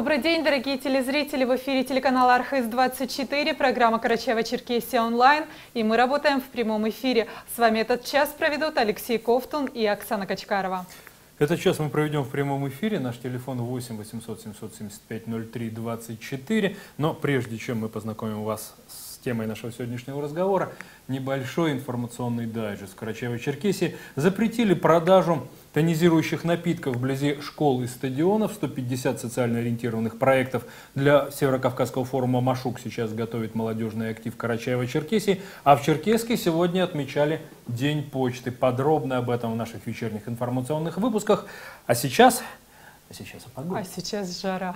Добрый день, дорогие телезрители! В эфире телеканала Архыз-24, программа «Карачаево-Черкесия онлайн». И мы работаем в прямом эфире. С вами этот час проведут Алексей Ковтун и Оксана Качкарова. Этот час мы проведем в прямом эфире. Наш телефон 8 800 775 03 24. Но прежде чем мы познакомим вас с темой нашего сегодняшнего разговора, небольшой информационный дайджест. В Карачаево-Черкесии запретили продажу тонизирующих напитков вблизи школ и стадионов. 150 социально ориентированных проектов для Северокавказского форума «Машук» сейчас готовит молодежный актив Карачаево-Черкесии. А в Черкесске сегодня отмечали День почты. Подробно об этом в наших вечерних информационных выпусках. А сейчас о погоде. А сейчас жара.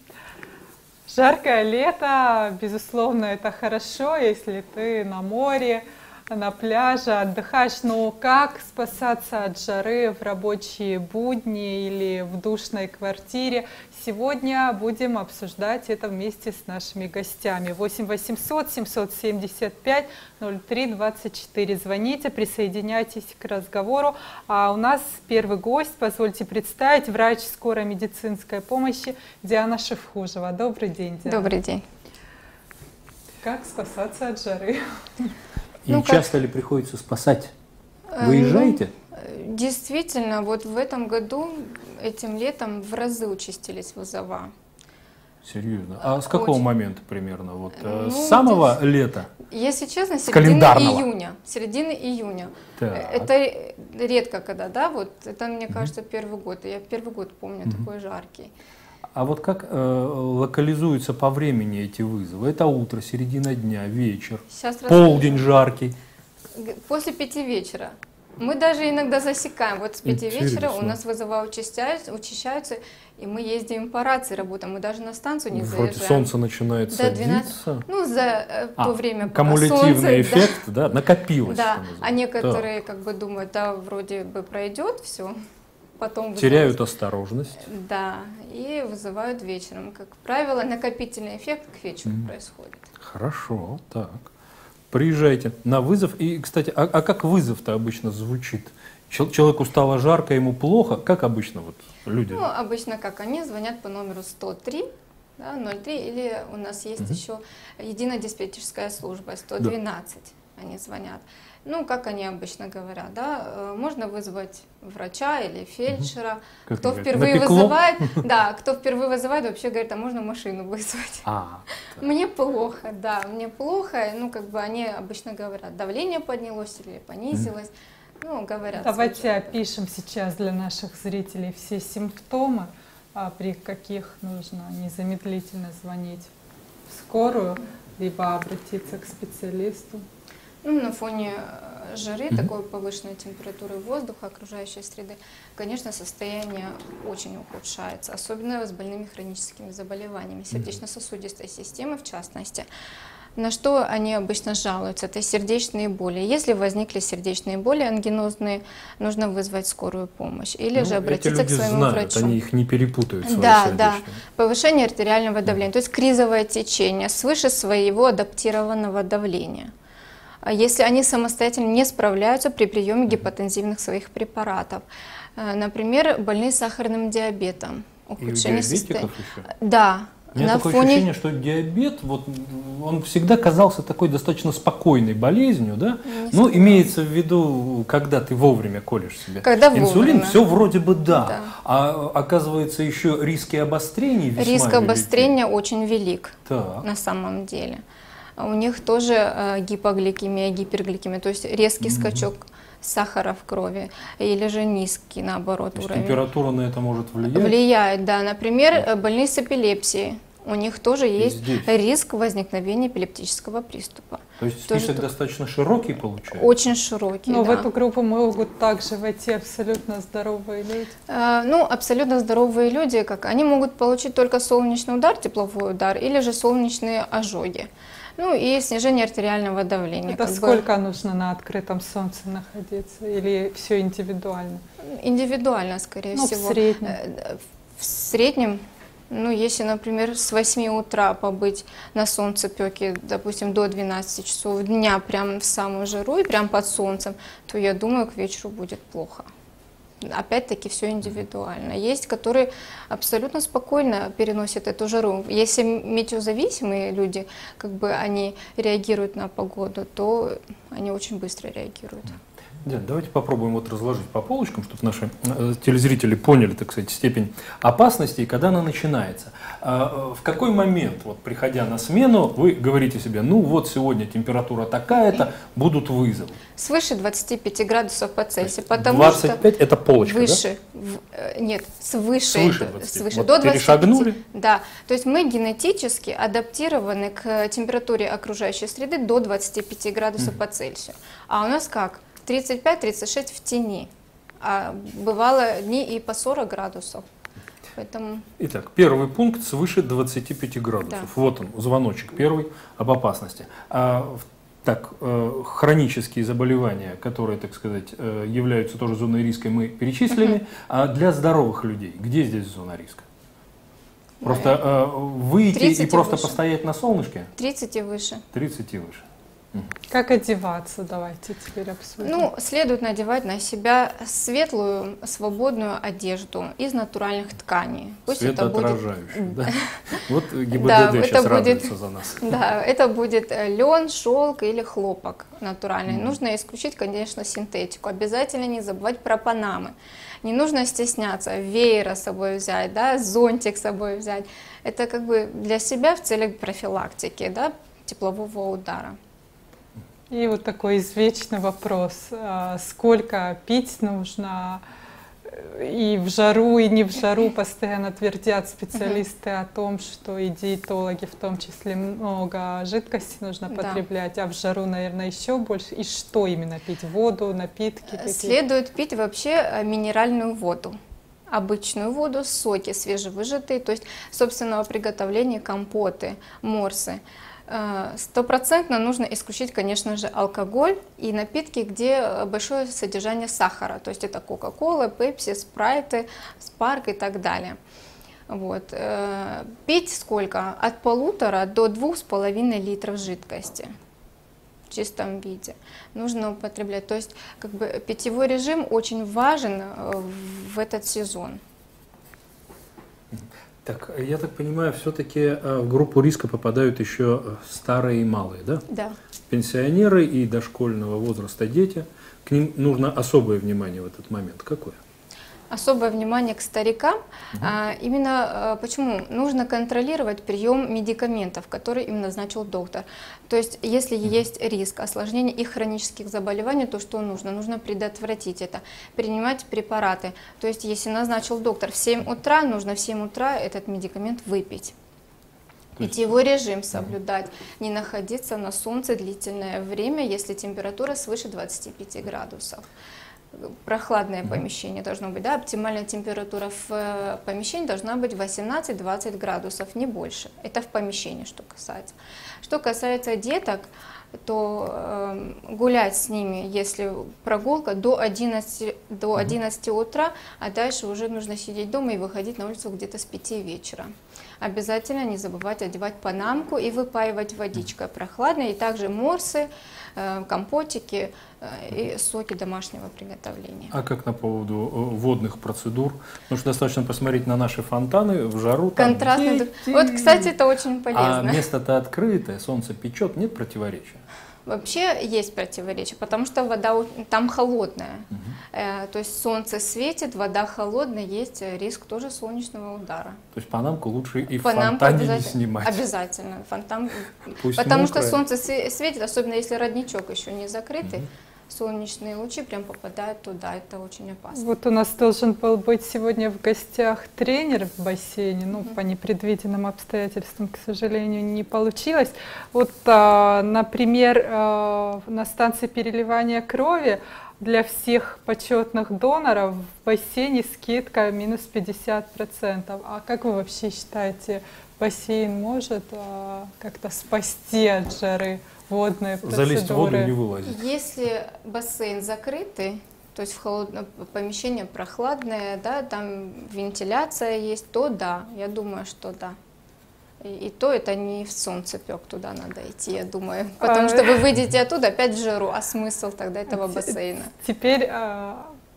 Жаркое лето, безусловно, это хорошо, если ты на море, на пляже отдыхаешь, но как спасаться от жары в рабочие будни или в душной квартире? Сегодня будем обсуждать это вместе с нашими гостями. 8 800 775 03 24. Звоните, присоединяйтесь к разговору. А у нас первый гость, позвольте представить, врач скорой медицинской помощи Диана Шевхужева. Добрый день, Диана. Добрый день. Как спасаться от жары? И часто ли приходится спасать? Выезжаете? Действительно, вот в этом году, этим летом в разы участились вызова. Серьезно? А с какого момента примерно? Вот, с Ну, самого лета? Если честно, календарного? Середины июня. Так. Это редко когда, да, вот это, мне кажется, первый год. Я первый год помню такой жаркий. А вот как локализуются по времени эти вызовы? Это утро, середина дня, вечер, Сейчас полдень жаркий. После 5 вечера. Мы даже иногда засекаем. Вот с 5 вечера у нас вызова учащаются, и мы ездим по рации, работаем. Мы даже на станцию не заезжаем. Вроде солнце начинает садиться. Ну, за то время, пока кумулятивный солнце, эффект, да, накопилось. Да, а некоторые как бы думают, да, вроде бы пройдет все, потом теряют осторожность. Да, и вызывают вечером. Как правило, накопительный эффект к вечеру происходит. Хорошо, так. Приезжайте на вызов. И, кстати, а как вызов-то обычно звучит? Человеку стало жарко, ему плохо. Как обычно вот люди? Ну, обычно как они звонят по номеру 103, да, 03, или у нас есть еще единая диспетчерская служба 112, они звонят. Ну, как они обычно говорят, да, можно вызвать врача или фельдшера. Кто впервые вызывает, да, кто впервые вызывает, вообще говорит, а можно машину вызвать. Мне плохо, да, мне плохо. Ну, как бы они обычно говорят, давление поднялось или понизилось. Ну, говорят. Давайте опишем сейчас для наших зрителей все симптомы, при каких нужно незамедлительно звонить в скорую, либо обратиться к специалисту. Ну, на фоне жары, такой повышенной температуры воздуха, окружающей среды, конечно, состояние очень ухудшается, особенно с больными хроническими заболеваниями, сердечно-сосудистой системы в частности. На что они обычно жалуются? Это сердечные боли. Если возникли сердечные боли ангинозные, нужно вызвать скорую помощь или же обратиться к своему врачу. Они их не перепутают. Да. Повышение артериального давления, то есть кризовое течение свыше своего адаптированного давления. Если они самостоятельно не справляются при приеме гипотензивных своих препаратов. Например, больные с сахарным диабетом. Ухудшение состояния. Да. У меня такое ощущение, что диабет, вот, он всегда казался такой достаточно спокойной болезнью, да? Ну, имеется в виду, когда ты вовремя колешь себе инсулин, все вроде бы да. А оказывается, еще риски обострения весьма Риск велики. обострения очень велик Так. на самом деле. У них тоже гипогликемия, гипергликемия, то есть резкий скачок сахара в крови, или же низкий, наоборот, уровень. Температура на это может влиять? Влияет, да. Например, больные с эпилепсией. У них тоже есть риск возникновения эпилептического приступа. То есть список достаточно широкий получается? Очень широкий, Но да. в эту группу могут также войти абсолютно здоровые люди? Ну, абсолютно здоровые люди, как они могут получить только солнечный удар, тепловой удар, или же солнечные ожоги. Ну и снижение артериального давления. Это сколько нужно на открытом солнце находиться? Или все индивидуально? Индивидуально, скорее всего. В среднем? В среднем, ну, если, например, с 8 утра побыть на солнцепёке, допустим, до 12 часов дня, прямо в самую жару и прямо под солнцем, то, я думаю, к вечеру будет плохо. опять-таки все индивидуально. Есть, которые абсолютно спокойно переносят эту жару. Если метеозависимые люди, как бы они реагируют на погоду, то они очень быстро реагируют. Диана, давайте попробуем вот разложить по полочкам, чтобы наши телезрители поняли, так сказать, степень опасности и когда она начинается. В какой момент, вот, приходя на смену, вы говорите себе, ну вот сегодня температура такая-то, будут вызовы? Свыше 25 градусов по Цельсию. Потому 25 что это полочка, выше, да? Нет, свыше, Свыше 20. свыше Вот до 25. перешагнули? Да, то есть мы генетически адаптированы к температуре окружающей среды до 25 градусов по Цельсию. А у нас как? 35-36 в тени, а бывало дни и по 40 градусов. Поэтому... Итак, первый пункт свыше 25 градусов. Да. Вот он, звоночек первый об опасности. Так, хронические заболевания, которые, так сказать, являются тоже зоной риска, мы перечислили. А для здоровых людей, где здесь зона риска? Просто выйти и просто выше. постоять на солнышке? 30 и выше. 30 и выше. Как одеваться, давайте теперь обсудим. Ну, следует надевать на себя светлую, свободную одежду из натуральных тканей. Пусть это будет... Светоотражающую, да? Вот ГИБДД Да, сейчас это будет- радуется за нас. Да, это будет лен, шелк или хлопок натуральный. Нужно исключить, конечно, синтетику. Обязательно не забывать про панамы. Не нужно стесняться веера с собой взять, да, зонтик с собой взять. Это как бы для себя в целях профилактики, да, теплового удара. И вот такой извечный вопрос, сколько пить нужно, и в жару, и не в жару постоянно твердят специалисты о том, что и диетологи в том числе много жидкости нужно Да. потреблять, а в жару, наверное, еще больше. И что именно пить? Воду, напитки? какие? Следует пить вообще минеральную воду. Обычную воду, соки свежевыжатые, то есть собственного приготовления, компоты, морсы. 100% нужно исключить, конечно же, алкоголь и напитки, где большое содержание сахара, то есть это кока-кола, пепси, спрайты, спарк и так далее. Вот. Пить сколько? От 1,5 до 2,5 литров жидкости в чистом виде нужно употреблять. То есть как бы питьевой режим очень важен в этот сезон. Так, я так понимаю, все-таки в группу риска попадают еще старые и малые, да? Да. Пенсионеры и дошкольного возраста дети. К ним нужно особое внимание в этот момент. Какое? Особое внимание к старикам. Именно почему? Нужно контролировать прием медикаментов, которые им назначил доктор. То есть, если есть риск осложнения и хронических заболеваний, то что нужно? Нужно предотвратить это, принимать препараты. То есть, если назначил доктор в 7 утра, нужно в 7 утра этот медикамент выпить. Питьевой режим соблюдать, не находиться на солнце длительное время, если температура свыше 25 градусов. Прохладное помещение должно быть, да, оптимальная температура в помещении должна быть 18-20 градусов, не больше. Это в помещении, что касается. Что касается деток, то гулять с ними, если прогулка, до 11 утра, а дальше уже нужно сидеть дома и выходить на улицу где-то с 5 вечера. Обязательно не забывать одевать панамку и выпаивать водичкой прохладной, и также морсы, компотики и соки домашнего приготовления. А как на поводу водных процедур? Потому что достаточно посмотреть на наши фонтаны в жару. Там Контрастный. Вот, кстати, это очень полезно. А место-то открытое, солнце печет, нет противоречия? Вообще есть противоречие, потому что вода там холодная. То есть солнце светит, вода холодная, есть риск тоже солнечного удара. То есть панамку лучше и в Панамку фонтане не снимать. Обязательно. Фонтан, Пусть потому что мокрая. солнце светит, особенно если родничок еще не закрытый, солнечные лучи прям попадают туда, это очень опасно. Вот у нас должен был быть сегодня в гостях тренер в бассейне, но по непредвиденным обстоятельствам, к сожалению, не получилось. Вот, например, на станции переливания крови для всех почетных доноров в бассейне скидка минус 50%. А как вы вообще считаете, бассейн может как-то спасти от жары? Водные процедуры. Залезть в воду и не вылазить. Если бассейн закрытый, то есть в холодное помещение прохладное, да, там вентиляция есть, то да, я думаю, что да. И то это не в солнцепек туда надо идти, я думаю. Потому что вы выйдете оттуда опять в жару, а смысл тогда этого бассейна? Теперь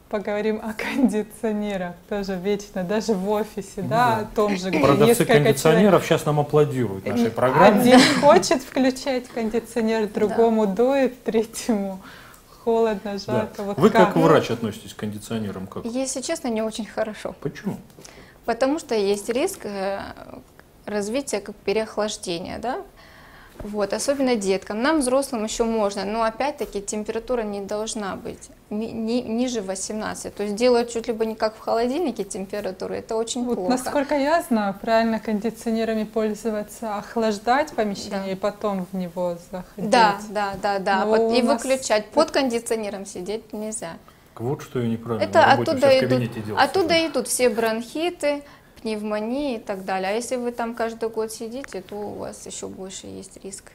поговорим о кондиционерах. Тоже вечно, даже в офисе, да, о том же, где Продавцы несколько кондиционеров сейчас нам аплодируют нашей программе. Один хочет включать кондиционер, другому дует, третьему холодно, жарко. Да. Вот Вы как врач относитесь к кондиционерам? Как? Если честно, не очень хорошо. Почему? Потому что есть риск развития как переохлаждения, да? Вот, особенно деткам. Нам, взрослым, еще можно, но опять-таки температура не должна быть ниже 18. То есть делают чуть ли бы не как в холодильнике температуру, это очень вот, плохо. насколько я знаю, правильно кондиционерами пользоваться, охлаждать помещение и потом в него заходить. Да. Вот, и выключать. Под кондиционером сидеть нельзя. Вот что я неправильно Это на работе в кабинете делал. оттуда идут все бронхиты, пневмонии и так далее. А если вы там каждый год сидите, то у вас еще больше есть риск.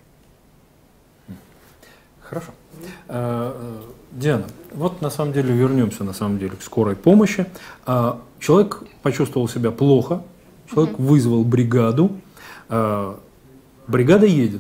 Хорошо. Диана, вот на самом деле вернемся к скорой помощи. Человек почувствовал себя плохо, человек вызвал бригаду, бригада едет.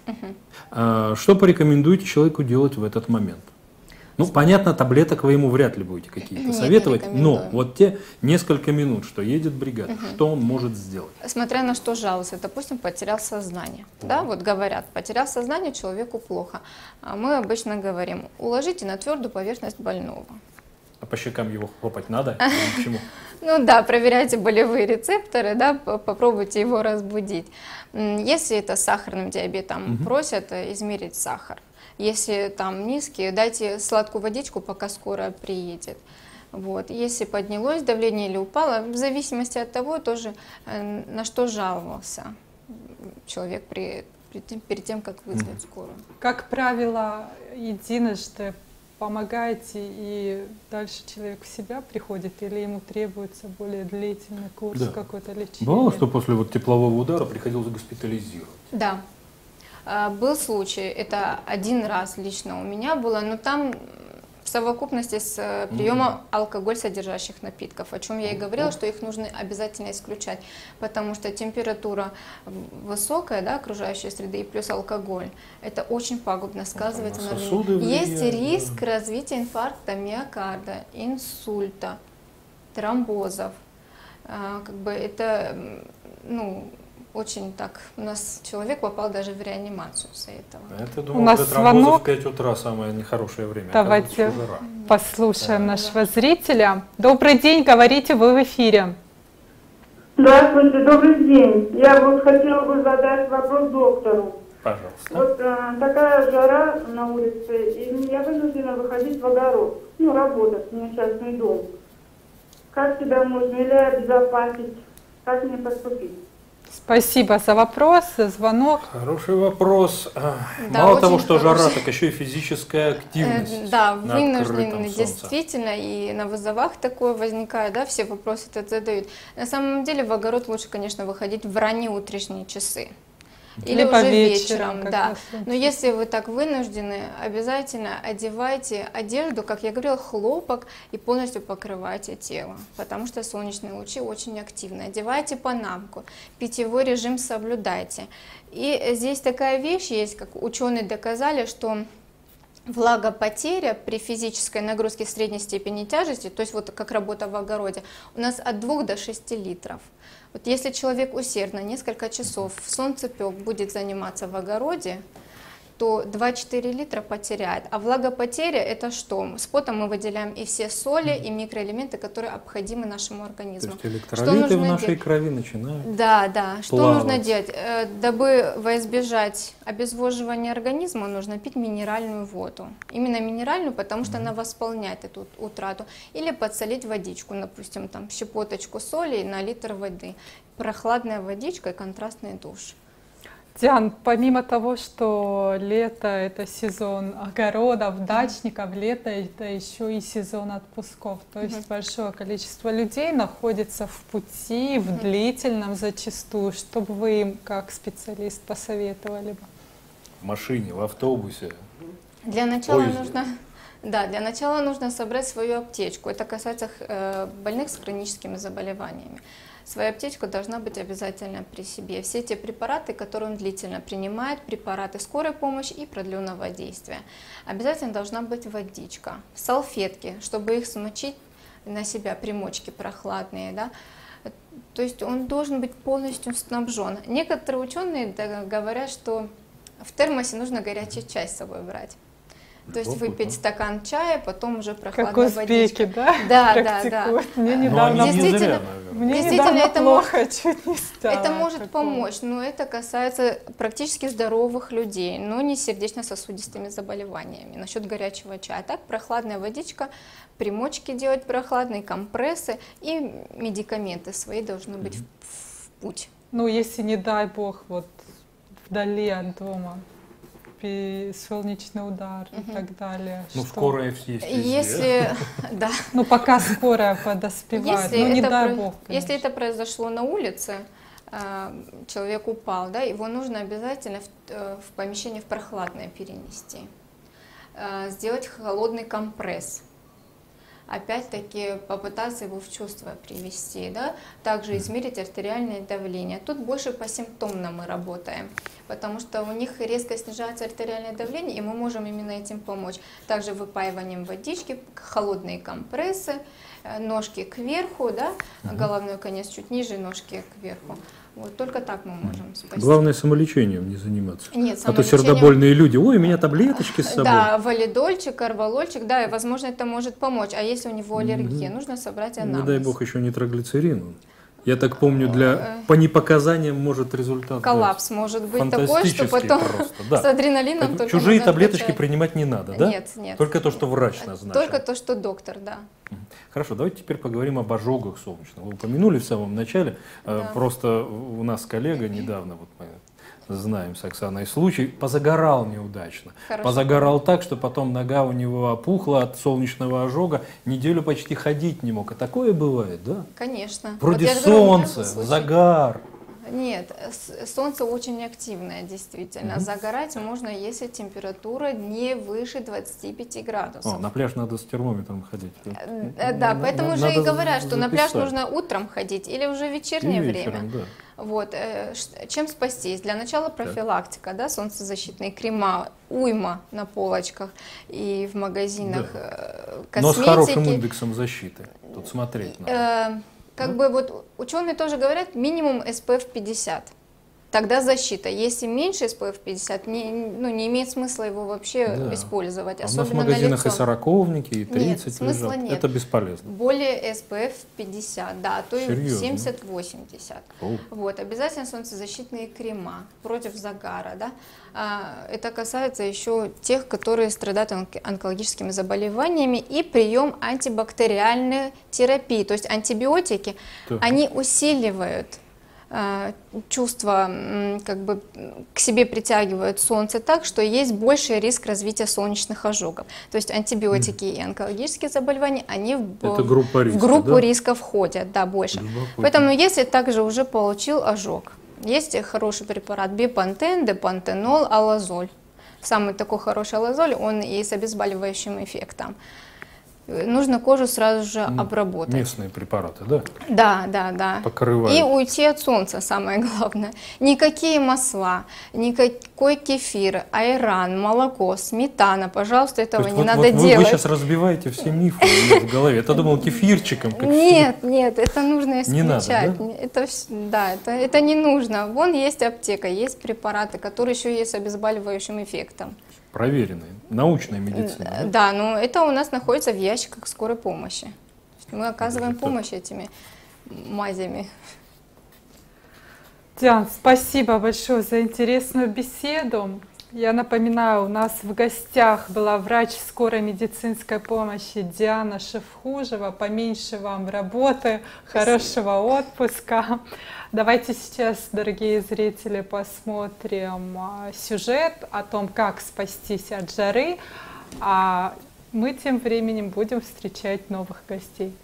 Что порекомендуете человеку делать в этот момент? Ну, понятно, таблеток вы ему вряд ли будете какие-то советовать, но вот те несколько минут, что едет бригада, что он может сделать? Смотря на что жаловался, допустим, потерял сознание. Да, вот говорят, потерял сознание, человеку плохо. А мы обычно говорим, уложите на твердую поверхность больного. А по щекам его хлопать надо? Почему? Ну да, проверяйте болевые рецепторы, да, попробуйте его разбудить. Если это с сахарным диабетом, просят измерить сахар. Если там низкий, дайте сладкую водичку, пока скорая приедет. Вот. Если поднялось давление или упало, в зависимости от того, тоже на что жаловался человек перед тем, как вызвать скорую. Как правило, единожды помогаете, и дальше человек в себя приходит, или ему требуется более длительный курс какой-то лечения? Бывало, что после вот теплового удара приходилось госпитализировать? Да. Был случай, это один раз лично у меня было, но там в совокупности с приемом алкоголь содержащих напитков, о чем я и говорила, что их нужно обязательно исключать, потому что температура высокая, да, окружающей среды, и плюс алкоголь, это очень пагубно сказывается на организме. Есть риск развития инфаркта миокарда, инсульта, тромбозов. Как бы это, ну, очень так, у нас человек попал даже в реанимацию из-за этого. Это, думаю, для тромбоза в 5 утра самое нехорошее время. Давайте послушаем нашего зрителя. Добрый день, говорите, вы в эфире. Здравствуйте, добрый день. Я вот хотела бы задать вопрос доктору. Пожалуйста. Вот такая жара на улице, и я вынуждена выходить в огород, ну, работать, у меня частный дом. Как себя можно или обезопасить, как мне поступить? Спасибо за вопрос, за звонок. Хороший вопрос. Да, мало того, что хороший. жара, так еще и физическая активность. Да, на вынуждены, солнце. действительно, и на вызовах такое возникает, да, все вопросы это задают. На самом деле в огород лучше, конечно, выходить в ранние утренние часы. Или либо уже вечером, вечером, да. раз. Но если вы так вынуждены, обязательно одевайте одежду, как я говорила, хлопок, и полностью покрывайте тело, потому что солнечные лучи очень активны. Одевайте панамку, питьевой режим соблюдайте. И здесь такая вещь есть, как ученые доказали, что влагопотеря при физической нагрузке средней степени тяжести, то есть вот как работа в огороде, у нас от 2 до 6 литров. Вот если человек усердно несколько часов в солнцепек будет заниматься в огороде, то 2-4 литра потеряет. А влагопотеря это что? С потом мы выделяем и все соли, и микроэлементы, которые необходимы нашему организму. То есть электролиты в нашей крови начинают. Да, да. Что плавать. нужно делать? Дабы во избежать обезвоживания организма, нужно пить минеральную воду. Именно минеральную, потому что она восполняет эту утрату. Или подсолить водичку, допустим, там щепоточку соли на литр воды. Прохладная водичка и контрастный душ. Диан, помимо того, что лето — это сезон огородов, дачников, лето — это еще и сезон отпусков. То есть большое количество людей находится в пути, в длительном зачастую. Что бы вы им, как специалист, посоветовали бы? В машине, в автобусе. Для начала Поезде. нужно... Да, для начала нужно собрать свою аптечку. Это касается больных с хроническими заболеваниями. своя аптечка должна быть обязательно при себе. Все те препараты, которые он длительно принимает, препараты скорой помощи и продленного действия. Обязательно должна быть водичка, салфетки, чтобы их смочить на себя, примочки прохладные, да. То есть он должен быть полностью снабжен. Некоторые ученые говорят, что в термосе нужно горячий чай с собой брать. То есть выпить стакан чая, потом уже прохладная водичка. Да? Да. Мне недавно, Действительно, это плохо, чуть не стало. Это может помочь, но это касается практически здоровых людей, но не с сердечно-сосудистыми заболеваниями. Насчет горячего чая. Так, прохладная водичка, примочки делать прохладные, компрессы и медикаменты свои должны быть в путь. Ну, если, не дай бог, вот вдали от дома, солнечный удар и так далее. Ну, скорая есть везде. Если, да. Ну, пока скорая подоспевает, ну, не дай бог, конечно. Если это произошло на улице, человек упал, да, его нужно обязательно в помещение в прохладное перенести. Сделать холодный компресс. Опять-таки попытаться его в чувство привести, да? Также измерить артериальное давление. Тут больше посимптомно мы работаем, потому что у них резко снижается артериальное давление, и мы можем именно этим помочь. Также выпаиванием водички, холодные компрессы, ножки кверху, да? Головной конец чуть ниже, ножки кверху. Вот только так мы можем спасти. Главное, самолечением не заниматься. Нет, а то сердобольные люди, ой, у меня таблеточки с собой. Да, валидольчик, карвалольчик, да, и, возможно, это может помочь. А если у него аллергия, нужно собрать анамнез. Не дай бог еще нитроглицерин. Я так помню, по непоказаниям может результат коллапс может быть такой, что потом с адреналином только чужие таблеточки принимать не надо, да? Нет. Только то, что врач назначил. Только то, что доктор, да. Хорошо, давайте теперь поговорим об ожогах солнечных. Вы упомянули в самом начале, просто у нас коллега недавно, вот мы знаем с Оксаной случай, позагорал неудачно. Хорошо. Позагорал так, что потом нога у него опухла от солнечного ожога, неделю почти ходить не мог. А такое бывает, да? Конечно. Вроде вот солнце, загар. Нет, солнце очень активное, действительно. Загорать можно, если температура не выше 25 градусов. На пляж надо с термометром ходить. Да, поэтому же и говорят, что на пляж нужно утром ходить или уже в вечернее время. Да. Вот. Чем спастись? Для начала профилактика, да, солнцезащитные крема, уйма на полочках и в магазинах косметики. Но с хорошим индексом защиты. Тут смотреть надо. Как бы вот ученые тоже говорят, минимум SPF 50. Тогда защита. Если меньше SPF 50, не имеет смысла его вообще использовать. А особенно у нас в магазинах на и 40-ники, и 30 нет, смысла лежат. Нет. Это бесполезно. Более SPF 50, да, а то и 70-80. Вот, обязательно солнцезащитные крема против загара. Да? Это касается еще тех, которые страдают онкологическими заболеваниями, и прием антибактериальной терапии. То есть антибиотики, они усиливают чувства, как бы к себе притягивают солнце так, что есть больший риск развития солнечных ожогов. То есть антибиотики и онкологические заболевания, они в группу риска входят, да, больше. Поэтому если также уже получил ожог, есть хороший препарат бипантен, депантенол, алазоль. Самый такой хороший алазоль, он и с обезболивающим эффектом. Нужно кожу сразу же обработать. Местные препараты, да? Да. Покрывают. И уйти от солнца, самое главное. Никакие масла, никакой кефир, айран, молоко, сметана, пожалуйста, этого не надо делать. Вы сейчас разбиваете все мифы в голове. Я думал, кефирчиком. Нет, это нужно исключать. Не надо, да? Это не нужно. Вон есть аптека, есть препараты, которые еще есть с обезболивающим эффектом. Проверенные, научная медицина. Да, но это у нас находится в ящиках скорой помощи. Мы оказываем помощь этими мазями. Диана, спасибо большое за интересную беседу. Я напоминаю, у нас в гостях была врач скорой медицинской помощи Диана Шевхужева. Поменьше вам работы, хорошего отпуска. Давайте сейчас, дорогие зрители, посмотрим сюжет о том, как спастись от жары, а мы тем временем будем встречать новых гостей.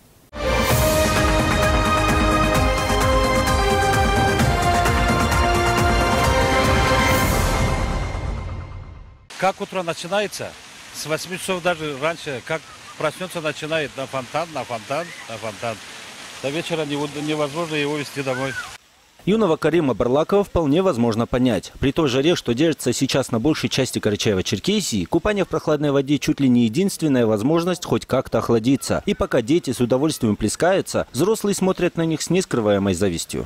Как утро начинается, с 8 часов даже раньше, как проснется, начинает на фонтан, на фонтан, на фонтан. до вечера невозможно его везти домой. Юного Карима Барлакова вполне возможно понять. При той жаре, что держится сейчас на большей части Карачаево-Черкесии, купание в прохладной воде чуть ли не единственная возможность хоть как-то охладиться. И пока дети с удовольствием плескаются, взрослые смотрят на них с нескрываемой завистью.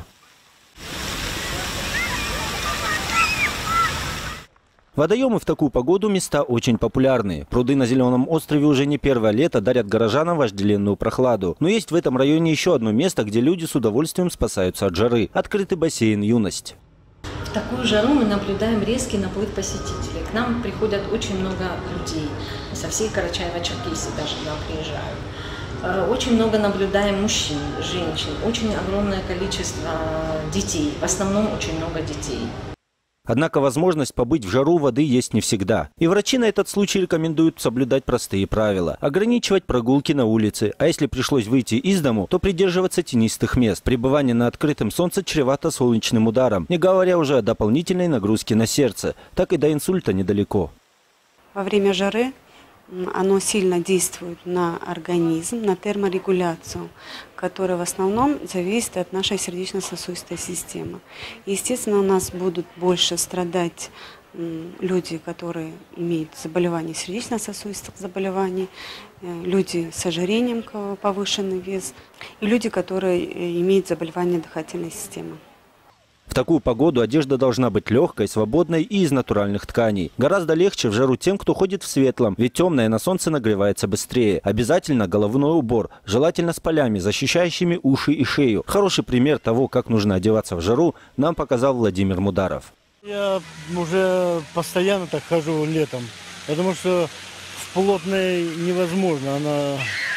Водоемы в такую погоду места очень популярные. Пруды на Зеленом острове уже не первое лето дарят горожанам вожделенную прохладу. Но есть в этом районе еще одно место, где люди с удовольствием спасаются от жары. Открытый бассейн «Юность». В такую жару мы наблюдаем резкий наплыв посетителей. К нам приходят очень много людей. Со всей Карачаево-Черкесии даже к нам приезжают. Очень много наблюдаем мужчин, женщин. Очень огромное количество детей. В основном очень много детей. Однако возможность побыть в жару воды есть не всегда. И врачи на этот случай рекомендуют соблюдать простые правила. Ограничивать прогулки на улице, а если пришлось выйти из дому, то придерживаться тенистых мест. Пребывание на открытом солнце чревато солнечным ударом, не говоря уже о дополнительной нагрузке на сердце. Так и до инсульта недалеко. Во время жары оно сильно действует на организм, на терморегуляцию, которая в основном зависит от нашей сердечно-сосудистой системы. Естественно, у нас будут больше страдать люди, которые имеют заболевания сердечно-сосудистых заболеваний, люди с ожирением, повышенный вес, и люди, которые имеют заболевания дыхательной системы. В такую погоду одежда должна быть легкой, свободной и из натуральных тканей. Гораздо легче в жару тем, кто ходит в светлом, ведь темное на солнце нагревается быстрее. Обязательно головной убор, желательно с полями, защищающими уши и шею. Хороший пример того, как нужно одеваться в жару, нам показал Владимир Мударов. Я уже постоянно так хожу летом, потому что в плотной невозможно, она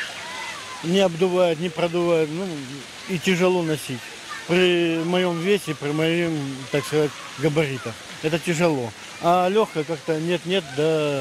не обдувает, не продувает, и тяжело носить. При моем весе, при моем, так сказать, габаритах. Это тяжело. А легкое как-то нет-нет, да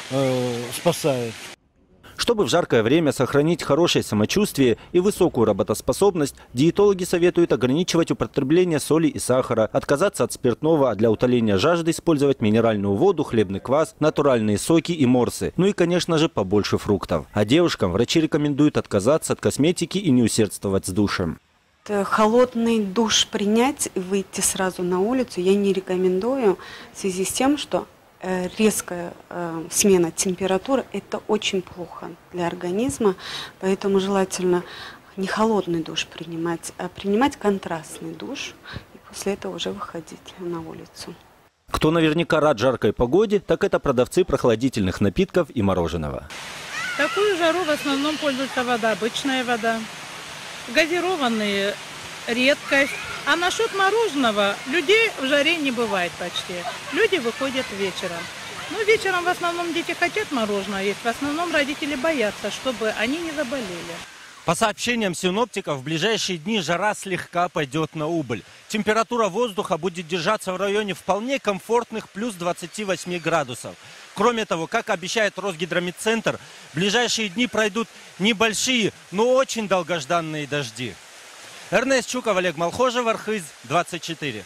спасает. Чтобы в жаркое время сохранить хорошее самочувствие и высокую работоспособность, диетологи советуют ограничивать употребление соли и сахара, отказаться от спиртного, а для утоления жажды использовать минеральную воду, хлебный квас, натуральные соки и морсы. Ну и, конечно же, побольше фруктов. А девушкам врачи рекомендуют отказаться от косметики и не усердствовать с душем. Холодный душ принять и выйти сразу на улицу я не рекомендую в связи с тем, что резкая смена температуры – это очень плохо для организма, поэтому желательно не холодный душ принимать, а принимать контрастный душ и после этого уже выходить на улицу. Кто наверняка рад жаркой погоде, так это продавцы прохладительных напитков и мороженого. В такую жару в основном пользуется вода, обычная вода. Газированные – редкость. А насчет мороженого, людей в жаре не бывает почти. Люди выходят вечером. Ну, вечером в основном дети хотят мороженое есть, в основном родители боятся, чтобы они не заболели. По сообщениям синоптиков, в ближайшие дни жара слегка пойдет на убыль. Температура воздуха будет держаться в районе вполне комфортных плюс 28 градусов. Кроме того, как обещает Росгидрометцентр, в ближайшие дни пройдут небольшие, но очень долгожданные дожди. Эрнест Чуков, Олег Малхожев, Архыз, 24.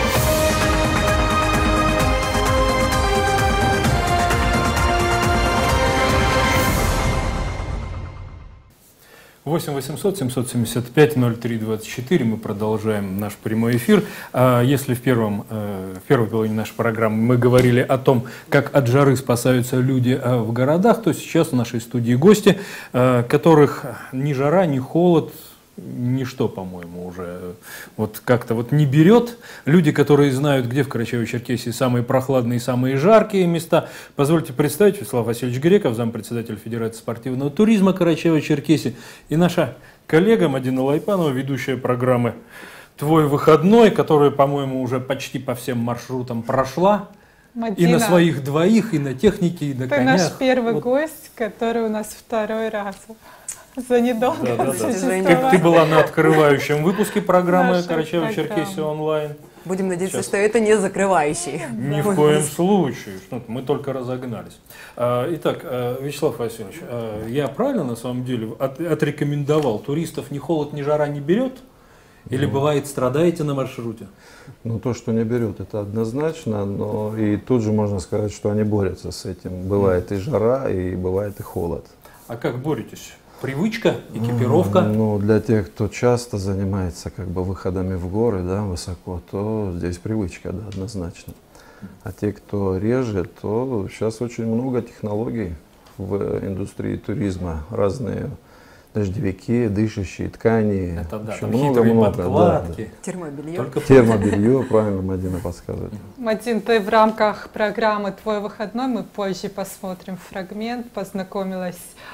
8 800 775 0324. Мы продолжаем наш прямой эфир. Если в первой половине нашей программы мы говорили о том, как от жары спасаются люди в городах, то сейчас в нашей студии гости, которых ни жара, ни холод, ничто, по-моему, уже вот как-то вот не берет. Люди, которые знают, где в Карачаево-Черкесии самые прохладные, самые жаркие места. Позвольте представить, Вячеслав Васильевич Греков, зампредседатель Федерации спортивного туризма Карачаево-Черкесии, и наша коллега Мадина Лайпанова, ведущая программы «Твой выходной», которая, по-моему, уже почти по всем маршрутам прошла. Мадина, и на своих двоих, и на технике, и на конях. Ты наш первый гость, который у нас второй раз. За недолго существования. Как ты была на открывающем выпуске программы Карачаево-Черкесия онлайн. Будем надеяться, что это не закрывающий. Ни в коем случае. Мы только разогнались. Итак, Вячеслав Васильевич, я правильно на самом деле отрекомендовал? Туристов ни холод, ни жара не берет? Или бывает страдаете на маршруте? Ну, то, что не берет, это однозначно, но и тут же можно сказать, что они борются с этим. Бывает и жара, и бывает и холод. А как боретесь? Привычка, экипировка? Ну, для тех, кто часто занимается как бы выходами в горы, да, высоко, то здесь привычка, да, однозначно. А те, кто реже, то сейчас очень много технологий в индустрии туризма, разные дождевики, дышащие ткани. Это да, много-много. Да. Термобелье. Термобелье, правильно Мадина подсказывает. Мадин, ты в рамках программы «Твой выходной», мы позже посмотрим фрагмент, познакомилась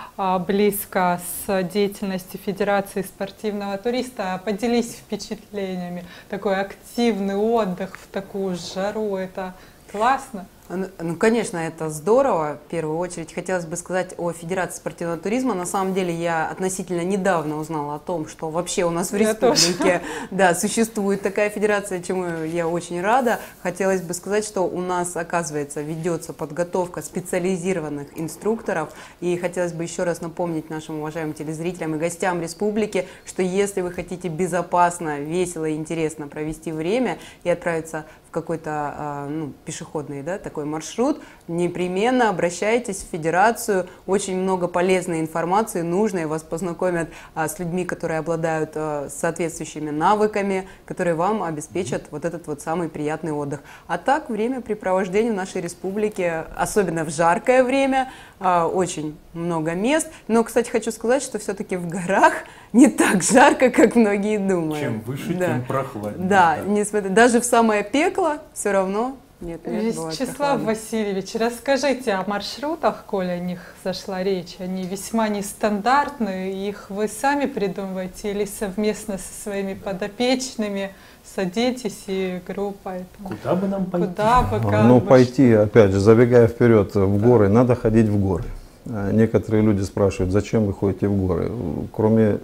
близко с деятельностью Федерации спортивного туриста. Поделись впечатлениями. Такой активный отдых в такую жару, это классно? Ну, конечно, это здорово. В первую очередь хотелось бы сказать о Федерации спортивного туризма. На самом деле я относительно недавно узнала о том, что вообще у нас в республике существует такая федерация, чему я очень рада. Хотелось бы сказать, что у нас, оказывается, ведется подготовка специализированных инструкторов. И хотелось бы еще раз напомнить нашим уважаемым телезрителям и гостям республики, что если вы хотите безопасно, весело и интересно провести время и отправиться в какой-то пешеходный, да, такой маршрут, непременно обращайтесь в Федерацию. Очень много полезной информации, нужной. Вас познакомят с людьми, которые обладают соответствующими навыками, которые вам обеспечат вот этот вот самый приятный отдых. А так, времяпрепровождение в нашей республике, особенно в жаркое время, очень много мест. Но, кстати, хочу сказать, что все-таки в горах не так жарко, как многие думают. Чем выше, тем прохладнее. Да, несмотря даже в самое пекло, все равно нет, Вячеслав Васильевич, расскажите о маршрутах, коли о них зашла речь. Они весьма нестандартные, их вы сами придумываете или совместно со своими подопечными садитесь и группой? Куда бы нам пойти? Ну, пойти, опять же, забегая вперед, в горы, надо ходить в горы. Некоторые люди спрашивают, зачем вы ходите в горы? Кроме,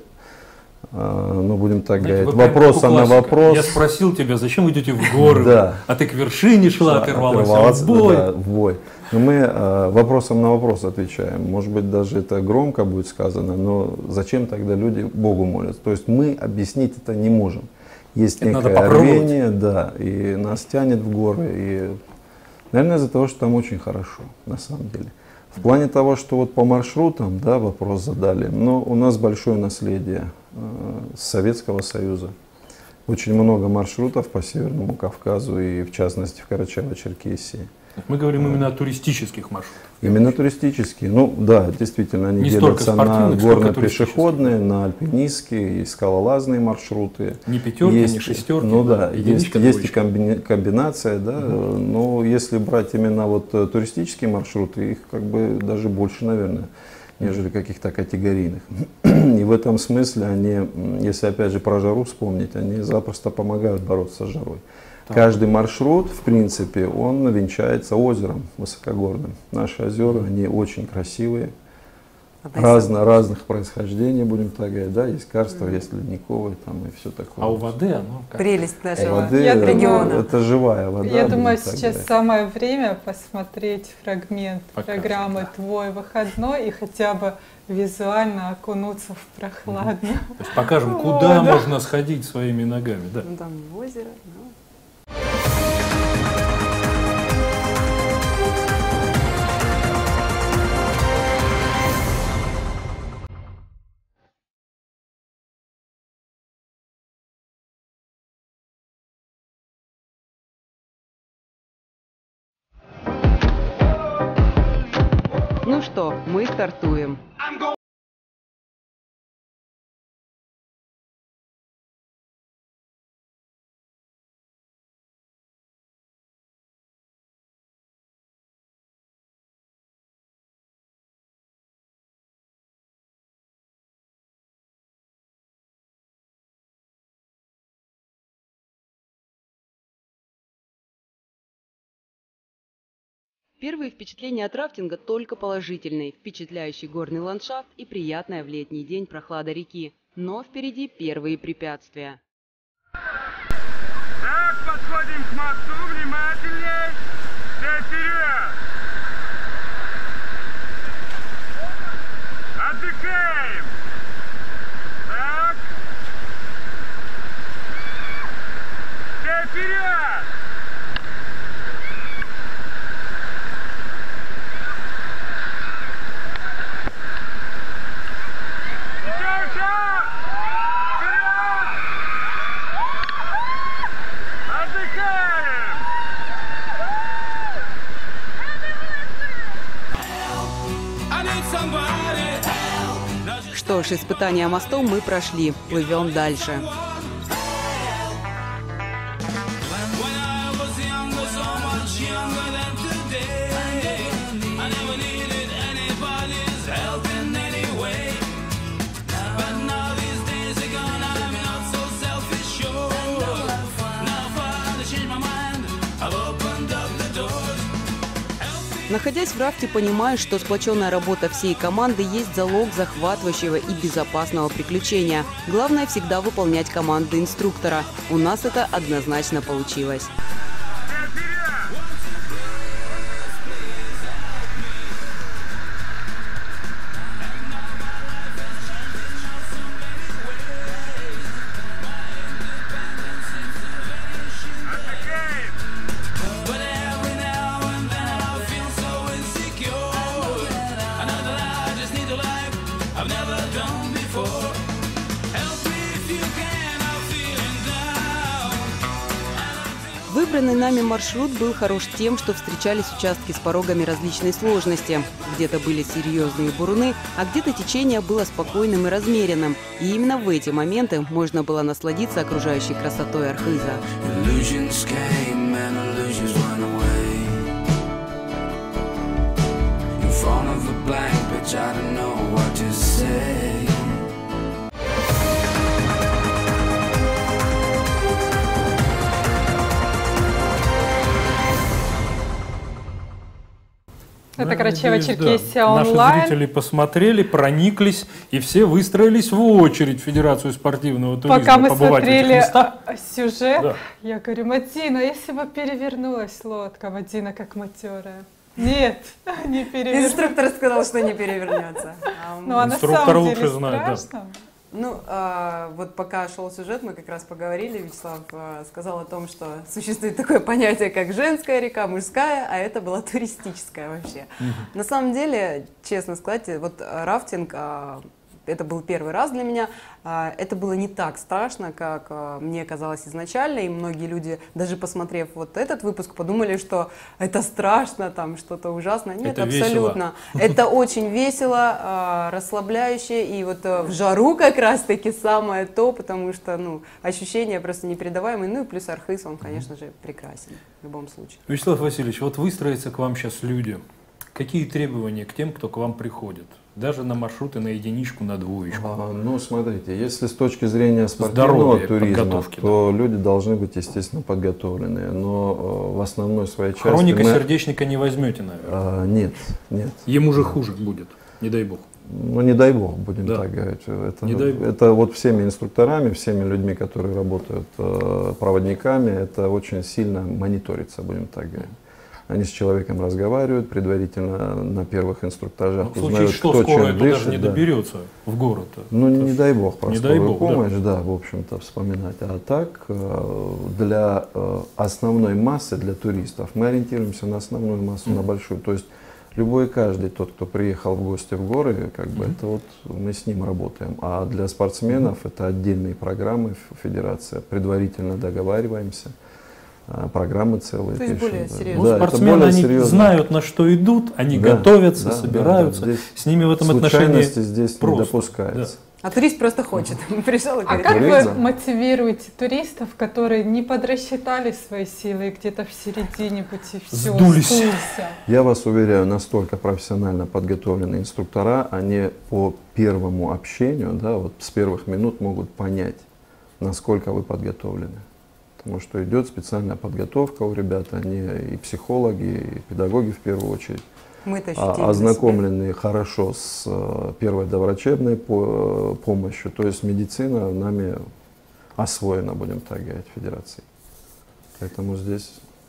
ну, будем так говорить, вопроса на вопрос. Я спросил тебя, зачем вы идете в горы? Да. А ты к вершине шла, ты рвалась в бой. Да, в бой. Но мы вопросом на вопрос отвечаем. Может быть, даже это громко будет сказано, но зачем тогда люди Богу молятся? То есть мы объяснить это не можем. Есть некое рвение, да, и нас тянет в горы. И, наверное, из-за того, что там очень хорошо, на самом деле. В плане того, что вот по маршрутам, да, вопрос задали, но у нас большое наследие с Советского Союза. Очень много маршрутов по Северному Кавказу и, в частности, в Карачаево-Черкесии. Мы говорим именно о туристических маршрутах. Именно туристические. Ну да, действительно, они делятся на горно-пешеходные, на альпинистские и скалолазные маршруты. Не пятерки, не шестерки. Ну да, есть и комбинация, да. Но если брать именно вот туристические маршруты, их как бы даже больше, наверное, нежели каких-то категорийных. И в этом смысле они, если опять же про жару вспомнить, они запросто помогают бороться с жарой. Каждый маршрут, в принципе, он венчается озером высокогорным. Наши озера, они очень красивые, разных происхождений, будем так говорить. Да, есть карстовые, есть ледниковые, там и все такое. А у воды оно как? Прелесть нашего региона. Это живая вода. Я думаю, сейчас самое время посмотреть фрагмент программы «Твой выходной» и хотя бы визуально окунуться в прохладную. То есть покажем, куда можно сходить своими ногами. Да. Ну, там озеро. Ну что, мы стартуем. Первые впечатления от рафтинга только положительные. Впечатляющий горный ландшафт и приятная в летний день прохлада реки. Но впереди первые препятствия. Так, подходим к мосту, внимательней. Все вперед. Отдыхаем. Так. Все вперед. Хорошее испытание мостом мы прошли. Плывем дальше. Находясь в рафте, понимаешь, что сплоченная работа всей команды есть залог захватывающего и безопасного приключения. Главное всегда выполнять команды инструктора. У нас это однозначно получилось. Выбранный нами маршрут был хорош тем, что встречались участки с порогами различной сложности. Где-то были серьезные буруны, а где-то течение было спокойным и размеренным. И именно в эти моменты можно было насладиться окружающей красотой Архыза. Это Карачаево-Черкесия онлайн. Наши зрители посмотрели, прониклись, и все выстроились в очередь в Федерацию спортивного туризма. Пока мы смотрели сюжет, да. Я говорю: Мадина, если бы перевернулась лодка, Мадина как матерая. Нет, не перевернется. Инструктор сказал, что не перевернется. Инструктор лучше знает, да. Ну, вот пока шел сюжет, мы как раз поговорили, Вячеслав сказал о том, что существует такое понятие, как женская река, мужская, а это была туристическая вообще. На самом деле, честно сказать, вот рафтинг, это был первый раз для меня, это было не так страшно, как мне казалось изначально, и многие люди, даже посмотрев вот этот выпуск, подумали, что это страшно, там что-то ужасное. Нет, это абсолютно. Весело. Это очень весело, расслабляюще, и вот в жару как раз-таки самое то, потому что, ну, ощущения просто непередаваемые, ну и плюс Архыз, он, конечно же, прекрасен в любом случае. Вячеслав Васильевич, вот выстроятся к вам сейчас люди. Какие требования к тем, кто к вам приходит? Даже на маршруты, на единичку, на двоечку. Ну, смотрите, если с точки зрения спортивного туризма, то люди должны быть, естественно, подготовленные. Но в основной своей части... Хроника сердечника не возьмете, наверное? Нет, нет. Ему же хуже будет, не дай бог. Ну, не дай бог, будем так говорить. Это вот всеми инструкторами, всеми людьми, которые работают проводниками, это очень сильно мониторится, будем так говорить. Они с человеком разговаривают, предварительно на первых инструктажах узнают, кто чем дышит. Даже не доберется в город. Ну, не дай бог, простую помощь, да, в общем-то, вспоминать. А так, для основной массы, для туристов, мы ориентируемся на основную массу, на большую. То есть любой и каждый, тот, кто приехал в гости в горы, как бы это вот мы с ним работаем. А для спортсменов это отдельные программы федерация, предварительно договариваемся. Программы целые. То есть более серьезно. Да, спортсмены, они знают, на что идут, они готовятся, собираются. С ними в этом отношении здесь просто не допускается. А турист просто хочет. Пришел и говорит. А как вы мотивируете туристов, которые не подрасчитали свои силы и где-то в середине пути все сдулись? Я вас уверяю, настолько профессионально подготовленные инструктора, они по первому общению, да, вот с первых минут могут понять, насколько вы подготовлены. Потому что идет специальная подготовка у ребят, они и психологи, и педагоги в первую очередь, ознакомленные хорошо с первой доврачебной помощью, то есть медицина нами освоена, будем так говорить, федерацией. Поэтому здесь...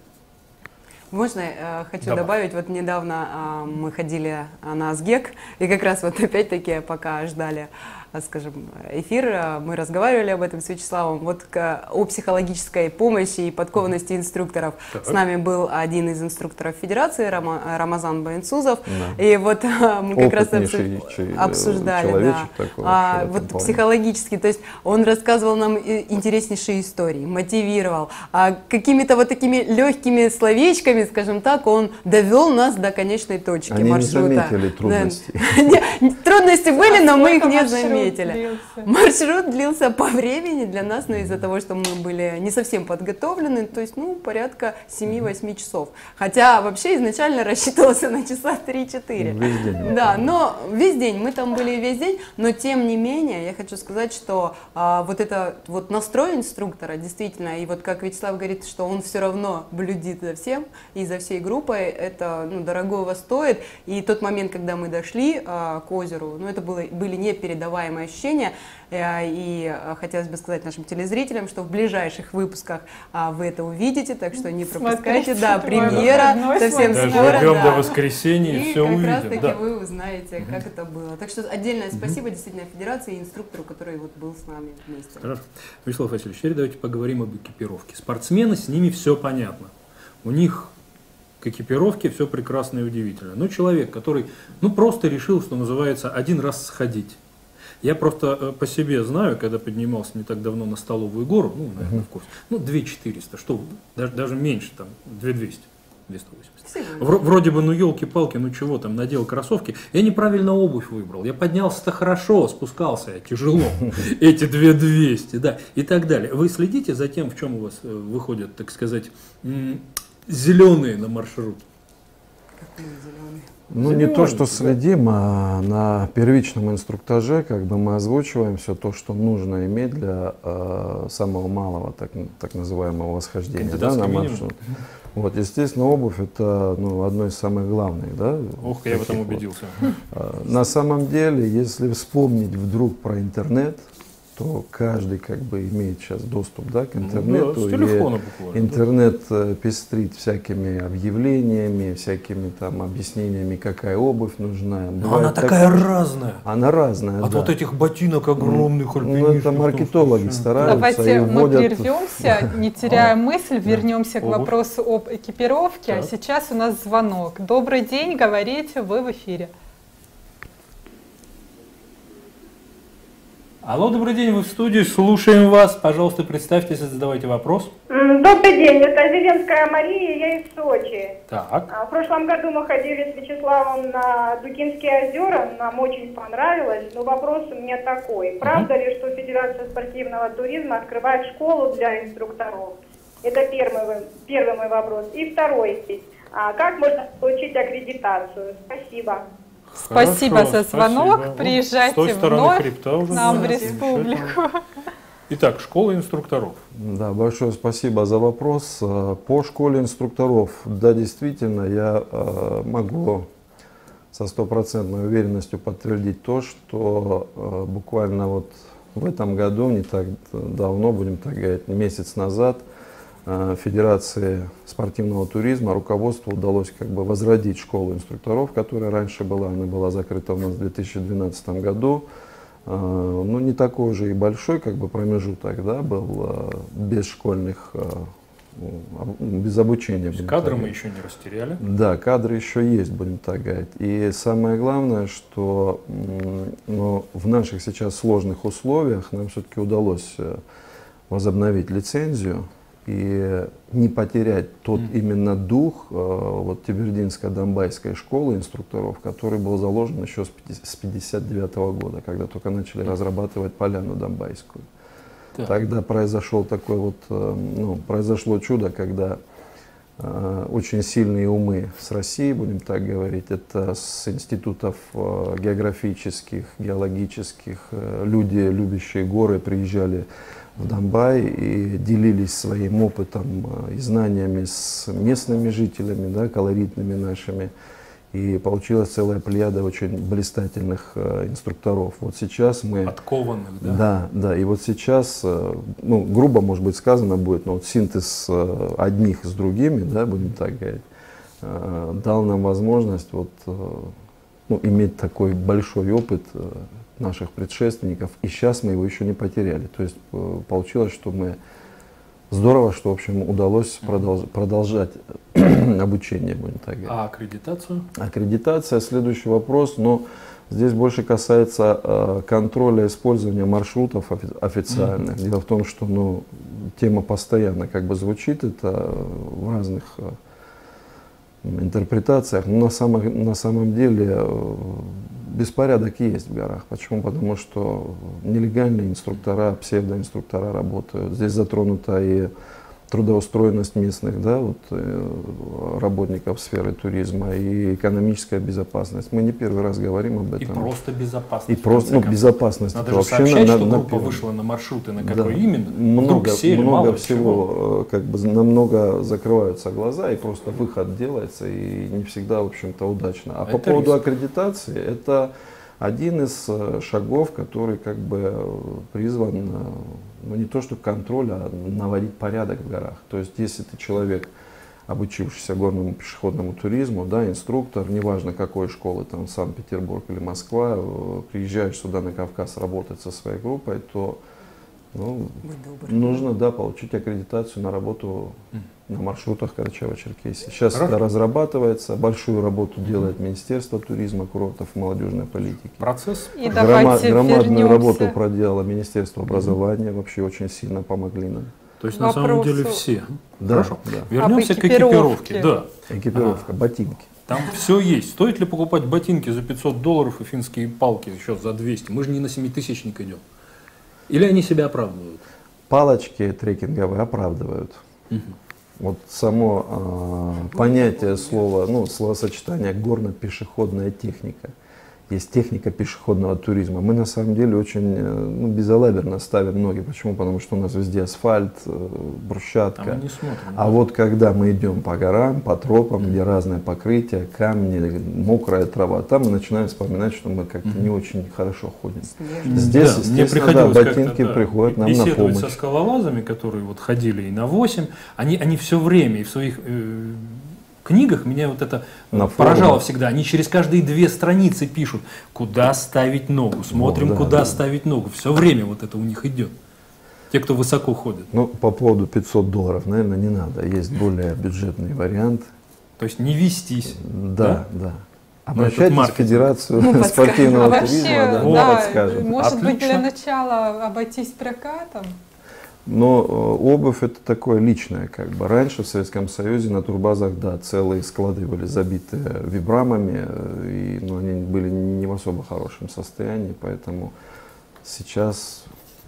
Можно я хочу добавить, вот недавно мы ходили на Азгек, и как раз вот опять-таки пока ждали, скажем, эфир, мы разговаривали об этом с Вячеславом, вот о психологической помощи и подкованности инструкторов. С нами был один из инструкторов Федерации, Рамазан Баянцузов, и вот мы как раз обсуждали, вот психологически, то есть он рассказывал нам интереснейшие истории, мотивировал, какими-то вот такими легкими словечками, скажем так, он довел нас до конечной точки маршрута. Они не заметили трудностей. Трудности были, но мы их не заметили. отметили. Маршрут длился по времени для нас, но из-за того, что мы были не совсем подготовлены, то есть, ну, порядка 7-8 часов. Хотя вообще изначально рассчитывался на часа 3-4. Весь день. Да, но весь день, мы там были весь день, но тем не менее, я хочу сказать, что вот это вот настрой инструктора, действительно, и вот как Вячеслав говорит, что он все равно блюдит за всем и за всей группой, это, ну, дорогого стоит. И тот момент, когда мы дошли к озеру, ну, это были непередаваемые ощущения. И хотелось бы сказать нашим телезрителям, что в ближайших выпусках вы это увидите, так что не пропускайте. Да, премьера совсем скоро. Ждем до воскресенья и все увидим. И как раз таки вы узнаете, как это было. Так что отдельное спасибо действительно федерации и инструктору, который вот был с нами вместе. Хорошо. Вячеслав Васильевич, теперь давайте поговорим об экипировке. Спортсмены, с ними все понятно. У них к экипировке все прекрасно и удивительно. Но человек, который, ну, просто решил, что называется, один раз сходить. Я просто по себе знаю, когда поднимался не так давно на Столовую гору, ну, наверное, в курсе, ну, 2400, что даже меньше, там, 2200, 280. Вроде бы, ну, елки-палки, ну, чего там, надел кроссовки. Я неправильно обувь выбрал. Я поднялся-то хорошо, спускался я тяжело. Эти 2200, да, и так далее. Вы следите за тем, в чем у вас выходят, так сказать, зеленые на маршрут? Какие зеленые? Ну, не то, что следим, а на первичном инструктаже как бы мы озвучиваем все то, что нужно иметь для самого малого, так называемого восхождения, да, на маршрут. Вот, естественно, обувь это, ну, одно из самых главных, да. Ох, я в этом убедился. На самом деле, если вспомнить вдруг про интернет, то каждый как бы имеет сейчас доступ, да, к интернету. Ну, да, с телефона буквально. Интернет пестрит всякими объявлениями, всякими там объяснениями, какая обувь нужна. Но она такая разная. Она разная, От да. вот этих ботинок огромных, альпинистов. Ну, это маркетологи стараются. Давайте и вводят... мы прервемся, не теряя мысль, вернемся к вопросу об экипировке. А сейчас у нас звонок. Добрый день, говорите, вы в эфире. Алло, добрый день, вы в студии, слушаем вас. Пожалуйста, представьтесь и задавайте вопрос. Добрый день, это Зеленская Мария, я из Сочи. Так. В прошлом году мы ходили с Вячеславом на Дукинские озера, нам очень понравилось, но вопрос у меня такой. Правда ли, что Федерация спортивного туризма открывает школу для инструкторов? Это первый мой вопрос. И второй, как можно получить аккредитацию? Спасибо. Спасибо Хорошо, за звонок. спасибо. Приезжайте вновь к нам в да, республику. Итак, школа инструкторов. Да, большое спасибо за вопрос. По школе инструкторов, да, действительно, я могу со стопроцентной уверенностью подтвердить то, что буквально вот в этом году, не так давно, будем так говорить, месяц назад, Федерации спортивного туризма руководству удалось как бы возродить школу инструкторов, которая раньше была, она была закрыта у нас в 2012 году. Ну, не такой уже и большой как бы промежуток, да, был без школьных, без обучения. Кадры мы еще не растеряли. Да, кадры еще есть, будем так говорить. И самое главное, что в наших сейчас сложных условиях нам все-таки удалось возобновить лицензию и не потерять тот именно дух вот Тибердинско-Домбайской школы инструкторов, который был заложен еще с 59 года, когда только начали разрабатывать поляну Домбайскую. Да. Тогда произошел такой вот, произошло чудо, когда очень сильные умы с России, будем так говорить, это с институтов географических, геологических, люди, любящие горы, приезжали в Домбай и делились своим опытом и знаниями с местными жителями, да, колоритными нашими. И получилась целая плеяда очень блистательных инструкторов. Вот сейчас мы... Откованных, да? Да, да. И вот сейчас, ну, грубо, может быть, сказано будет, но вот синтез одних с другими, да, будем так говорить, дал нам возможность вот, ну, иметь такой большой опыт наших предшественников, и сейчас мы его еще не потеряли. То есть получилось, что мы здорово, что, в общем, удалось продолжать обучение, будем так говорить. А аккредитацию? Аккредитация, следующий вопрос, но здесь больше касается контроля использования маршрутов официальных. Дело в том, что, ну, тема постоянно как бы звучит, это в разных интерпретациях, но на самом деле беспорядок есть в горах. Почему? Потому что нелегальные инструктора, псевдоинструктора работают. Здесь затронута и трудоустроенность местных, да, вот, работников сферы туризма, и экономическая безопасность. Мы не первый раз говорим об этом. И просто безопасность. И просто, безопасность. Надо же сообщать, что группа вышла на маршруты, на какой именно. Много всего, как бы намного закрываются глаза, и просто выход делается, и не всегда, в общем-то, удачно. А по поводу аккредитации, это один из шагов, который как бы призван, ну не то что контроль, а наводить порядок в горах. То есть если ты человек, обучившийся горному пешеходному туризму, да, инструктор, неважно какой школы, там Санкт-Петербург или Москва, приезжаешь сюда на Кавказ работать со своей группой, то нужно, да, получить аккредитацию на работу на маршрутах Карачаево-Черкесии. Сейчас это разрабатывается, большую работу делает Министерство туризма, курортов и молодежной политики. Процесс. И громадную работу проделало Министерство образования, вообще очень сильно помогли нам. То есть на самом деле все. Да, хорошо. Да. Вернемся к экипировке. Да. Экипировка, ботинки. Там все есть. Стоит ли покупать ботинки за $500 и финские палки еще за 200? Мы же не на 7000 идем. Или они себя оправдывают? Палочки трекинговые оправдывают. Вот само понятие слова, ну, словосочетание горно-пешеходная техника. Есть техника пешеходного туризма. Мы на самом деле очень безалаберно ставим ноги. Почему? Потому что у нас везде асфальт, брусчатка. А вот когда мы идем по горам, по тропам, где разное покрытие, камни, мокрая трава, там мы начинаем вспоминать, что мы как-то не очень хорошо ходим. Здесь, естественно, ботинки приходят нам на помощь. Со скалолазами, которые вот ходили и на 8, они все время и в своих книгах меня вот это поражало всегда. Они через каждые 2 страницы пишут, куда ставить ногу, смотрим, куда ставить ногу. Все время вот это у них идет. Те, кто высоко ходит. Ну, по поводу $500, наверное, не надо. Есть более бюджетный вариант. То есть не вестись. Да. Обращайтесь в Федерацию спортивного туризма, подскажем. Может быть, для начала обойтись прокатом? Но обувь это такое личное, как бы. Раньше в Советском Союзе на турбазах, да, целые склады были забиты вибрамами, но они были не в особо хорошем состоянии, поэтому сейчас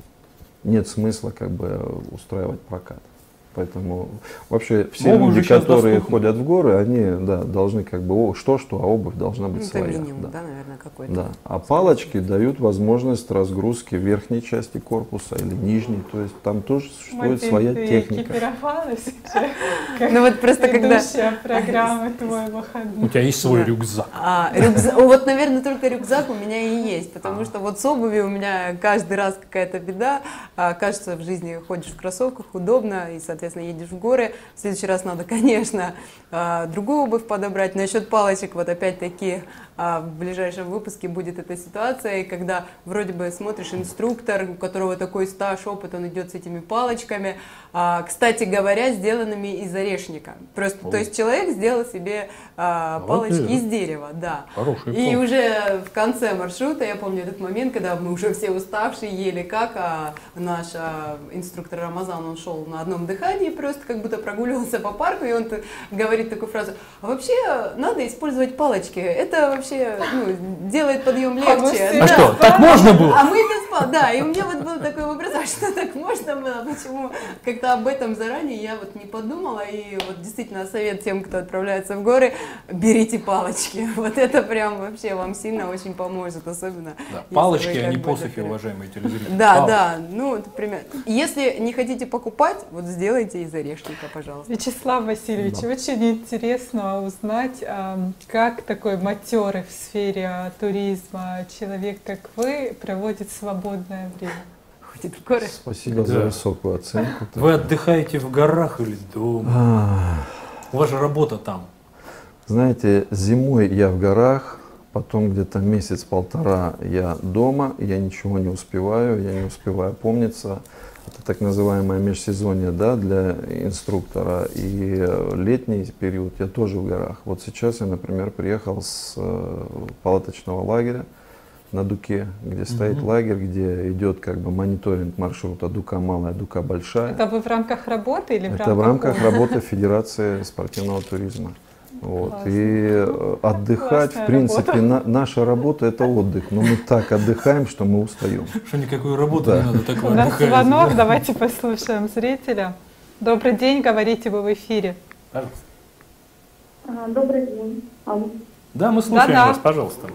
нет смысла как бы устраивать прокат. Поэтому вообще все люди, которые ходят в горы, они должны как бы что, а обувь должна быть своя. Минимум, да, наверное, какой-то. Да. А палочки дают возможность разгрузки верхней части корпуса или нижней, то есть там тоже существует своя техника. Ну вот просто когда программа твой выходной. У тебя есть свой рюкзак? Вот, наверное, только рюкзак у меня и есть, потому что вот с обувью у меня каждый раз какая-то беда. Кажется, в жизни ходишь в кроссовках, удобно, и, соответственно, едешь в горы. В следующий раз надо, конечно, другую обувь подобрать. Насчет палочек, вот опять-таки, в ближайшем выпуске будет эта ситуация, когда вроде бы смотришь инструктор, у которого такой стаж, опыт, он идет с этими палочками, кстати говоря, сделанными из орешника. Просто, то есть человек сделал себе палочки из дерева, да. И уже в конце маршрута, я помню этот момент, когда мы уже все уставшие, еле как, наш инструктор Рамазан, он шел на одном дыхании, просто как будто прогуливался по парку, и он говорит такую фразу: а вообще надо использовать палочки, это вообще делает подъем легче. А что, так можно было? А мы без палочек, да, и у меня вот был такой вопрос, а что так можно было, почему? Как-то об этом заранее я вот не подумала, и вот действительно совет тем, кто отправляется в горы: берите палочки, вот это прям вообще вам сильно очень поможет, особенно. Да, палочки, а не посохи, уважаемые телезрители. Да, ну, например, если не хотите покупать, вот сделайте из орешника, пожалуйста. Вячеслав Васильевич, очень интересно узнать, как такой матерый в сфере туризма человек, как вы, проводит свободное время. Ходит в горы. Спасибо за высокую оценку. Вы отдыхаете в горах или дома? У вас же работа там. Знаете, зимой я в горах, потом где-то месяц-полтора я дома, я ничего не успеваю, я не успеваю помниться. Это так называемое межсезонье, да, для инструктора. И летний период я тоже в горах. Вот сейчас я, например, приехал с палаточного лагеря на Дуке, где стоит лагерь, где идет как бы мониторинг маршрута Дука малая, Дука большая. Это вы в рамках работы или в рамках? Это в рамках работы Федерации спортивного туризма. Вот. Классно. И отдыхать, Классная в принципе, работа. наша работа — это отдых. Но мы так отдыхаем, что мы устаем. Что никакой работы Да. не надо, так У вы нас отдыхаете, звонок, да? давайте послушаем зрителя. Добрый день, говорите вы в эфире. Пожалуйста. Добрый день. Алло. Да, мы слушаем Да-да. вас, пожалуйста.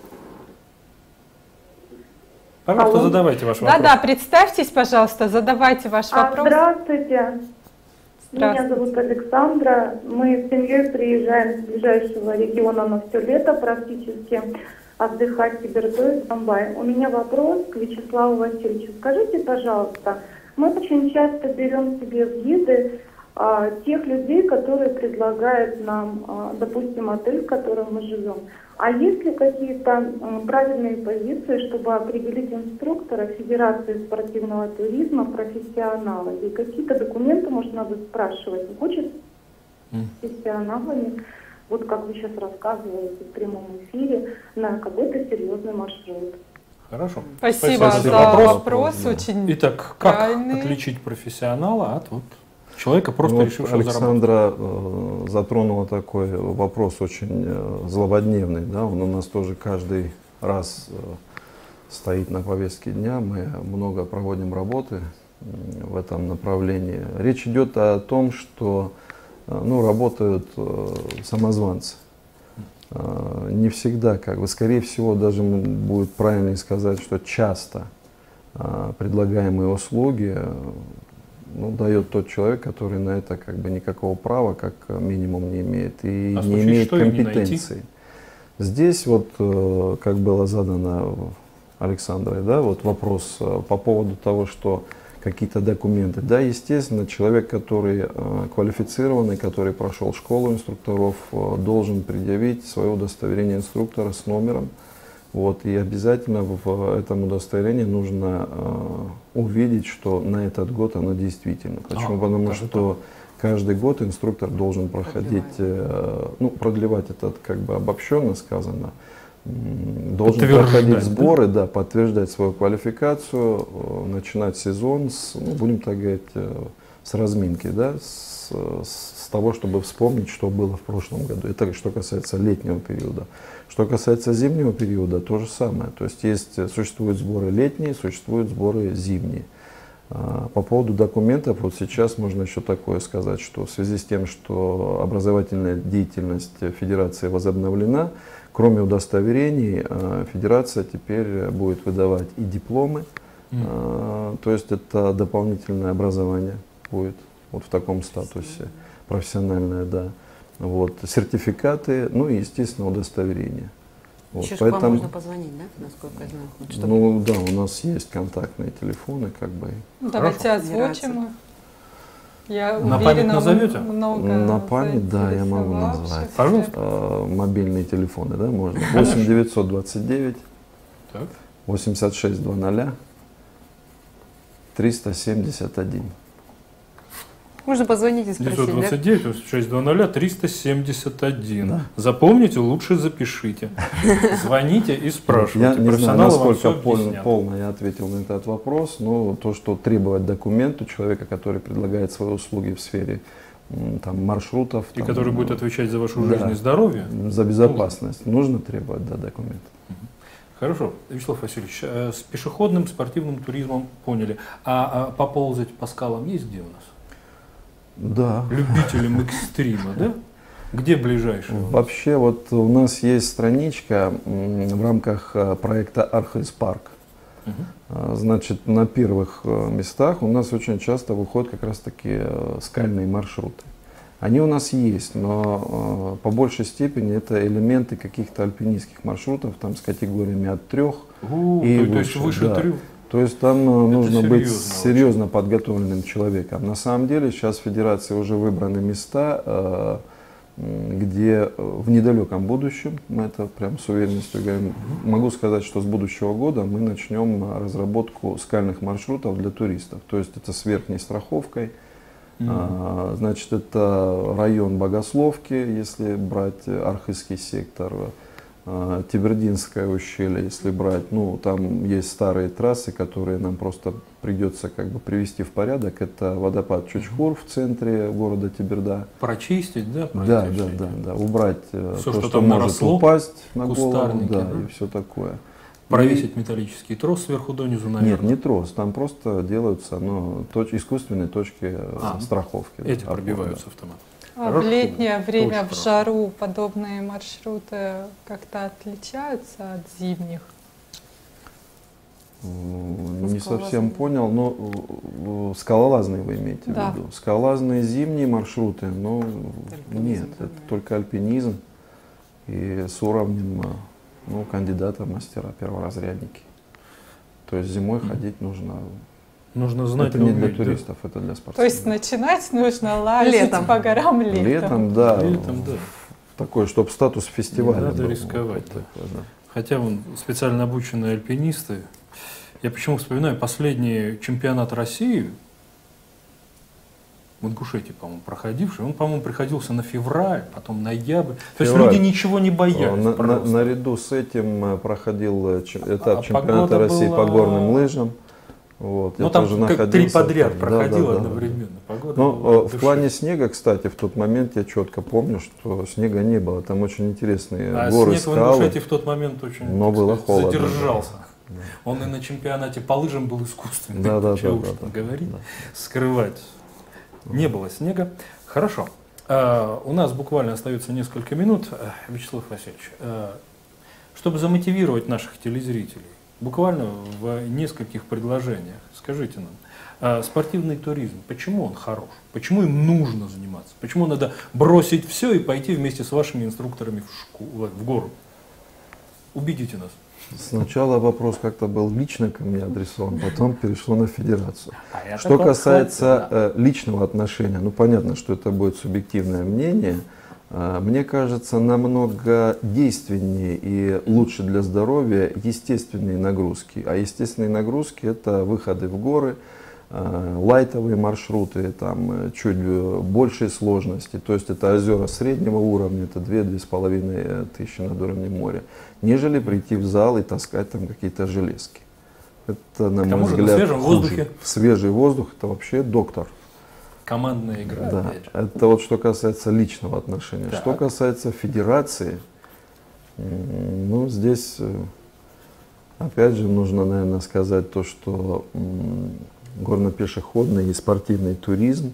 Пожалуйста, Алло. задавайте ваш вопрос. Да-да, представьтесь, пожалуйста, задавайте ваш вопрос. Здравствуйте. Меня зовут Александра. Мы с семьей приезжаем с ближайшего региона на все лето практически отдыхать в Сибирь, в Донбай. У меня вопрос к Вячеславу Васильевичу. Скажите, пожалуйста, мы очень часто берем себе в гиды тех людей, которые предлагают нам, допустим, отель, в котором мы живем. А есть ли какие-то правильные позиции, чтобы определить инструктора Федерации спортивного туризма профессионала? И какие-то документы, может, надо спрашивать? Не хочет профессионалами, вот как вы сейчас рассказываете в прямом эфире, на какой-то серьезный маршрут? Хорошо. Спасибо за вопрос, да. очень Итак, как правильный. отличить профессионала от человека, просто Вот решившего заработать? Александра затронула такой вопрос очень злободневный. Да? Он у нас тоже каждый раз стоит на повестке дня. Мы много проводим работы в этом направлении. Речь идет о том, что работают самозванцы. Не всегда, скорее всего, даже будет правильнее сказать, что часто предлагаемые услуги дает тот человек, который на это никакого права, как минимум, не имеет и не имеет компетенции. Здесь вот, как было задано Александрой, да, вот вопрос по поводу того, что какие-то документы. Да, естественно, человек, который квалифицированный, который прошел школу инструкторов, должен предъявить свое удостоверение инструктора с номером. Вот, и обязательно в этом удостоверении нужно увидеть, что на этот год оно действительно. Почему? Потому что каждый год инструктор должен проходить, продлевать это обобщенно сказано, должен проходить сборы, да, подтверждать свою квалификацию, начинать сезон с, будем так говорить, с разминки, да, с того, чтобы вспомнить, что было в прошлом году. Это что касается летнего периода. Что касается зимнего периода, то же самое. То есть существуют сборы летние, существуют сборы зимние. По поводу документов, вот сейчас можно еще такое сказать, что в связи с тем, что образовательная деятельность Федерации возобновлена, кроме удостоверений, Федерация теперь будет выдавать и дипломы, то есть это дополнительное образование будет вот в таком статусе, профессиональное, да. Вот, сертификаты, и, естественно, удостоверения. Вот, еще поэтому... к вам можно позвонить, да, насколько я знаю? Вот, чтобы... да, у нас есть контактные телефоны, Давайте озвучим. Я на уверена, память назовете? На память, да, я могу назвать. Пожалуйста. Мобильные телефоны, да, можно. 8 929 86 00 371. Можно позвонить и спросить, 929 8600 371. Да. Запомните, лучше запишите. Звоните и спрашивайте. Я не знаю, насколько полно я ответил на этот вопрос, но то, что требовать документ у человека, который предлагает свои услуги в сфере маршрутов. И который будет отвечать за вашу жизнь и здоровье. За безопасность. Нужно требовать, да, документ. Хорошо, Вячеслав Васильевич, с пешеходным спортивным туризмом поняли. А поползать по скалам есть где у нас? Да. Любителям экстрима, да? Где ближайшие? Вообще, вот у нас есть страничка в рамках проекта Архыз Парк. Значит, на первых местах у нас очень часто выходят как раз таки скальные маршруты. Они у нас есть, но по большей степени это элементы каких-то альпинистских маршрутов, с категориями от 3 и выше. То есть выше 3? То есть там нужно быть серьезно подготовленным человеком. На самом деле сейчас в Федерации уже выбраны места, где в недалеком будущем, мы это прям с уверенностью говорим, могу сказать, что с будущего года мы начнем разработку скальных маршрутов для туристов. То есть это с верхней страховкой. Значит, это район Богословки, если брать Архызский сектор. Тибердинское ущелье, если брать, ну, там есть старые трассы, которые нам просто придется как бы привести в порядок. Это водопад Чучхур в центре города Тиберда. Прочистить, да? Да. Убрать все, то, что может наросло, упасть на голову, да, и все такое. Провесить металлический трос сверху донизу, наверное? Нет, не трос, там просто делаются искусственные точки страховки. Эти пробиваются автомат. В летнее время, в жару, подобные маршруты как-то отличаются от зимних? Не совсем понял, но скалолазные вы имеете в виду? Скалолазные зимние маршруты, но нет, это только альпинизм и с уровнем кандидата, мастера, перворазрядники. То есть зимой ходить нужно. Нужно знать, это не для туристов, это для спортсменов. То есть начинать нужно лазить по горам летом. Летом, да. Такой, чтобы статус фестиваля. Не надо рисковать. Вот такой, да. Хотя вон специально обученные альпинисты. Я почему вспоминаю последний чемпионат России в Ингушетии, по-моему, проходивший. Он, по-моему, приходился на февраль, потом ноябрь. То есть люди ничего не боялись. Наряду с этим проходил этап чемпионата России по горным лыжам. Вот, ну там как 3 подряд проходило одновременно. Погода в плане снега, кстати, в тот момент я четко помню, что снега не было. Там очень интересные горы, снег скалы. В Ингушетии в тот момент очень было холодно, задержался. Да. Он и на чемпионате по лыжам был искусственный. Чего уж там говорить, скрывать. Не было снега. Хорошо. У нас буквально остается несколько минут. Вячеслав Васильевич, чтобы замотивировать наших телезрителей, буквально в нескольких предложениях, скажите нам, спортивный туризм, почему он хорош? Почему им нужно заниматься? Почему надо бросить все и пойти вместе с вашими инструкторами в гору? Убедите нас. Сначала вопрос как-то был лично ко мне адресован, потом перешло на федерацию. Что касается личного отношения, ну понятно, что это будет субъективное мнение. Мне кажется, намного действеннее и лучше для здоровья естественные нагрузки. А естественные нагрузки — это выходы в горы, лайтовые маршруты, там чуть большей сложности. То есть это озера среднего уровня, это 2-2,5 тысячи над уровнем моря. Нежели прийти в зал и таскать там какие-то железки. Это, на мой взгляд, хуже. Свежий воздух — это вообще доктор. Командная игра. Да, это вот что касается личного отношения. Так. Что касается федерации, ну здесь опять же нужно, наверное, сказать то, что горно-пешеходный и спортивный туризм